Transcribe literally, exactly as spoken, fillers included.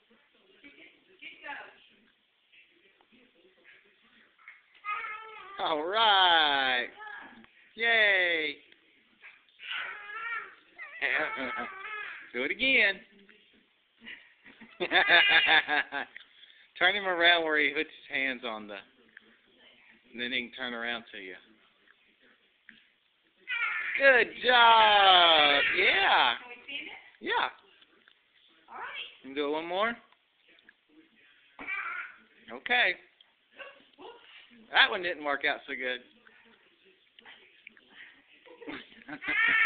All right. Yay. Do it again. Turn him around where he puts his hands on the, and then he can turn around to you. Good job. Yeah. Yeah. Can we do it one more? Okay. That one didn't work out so good.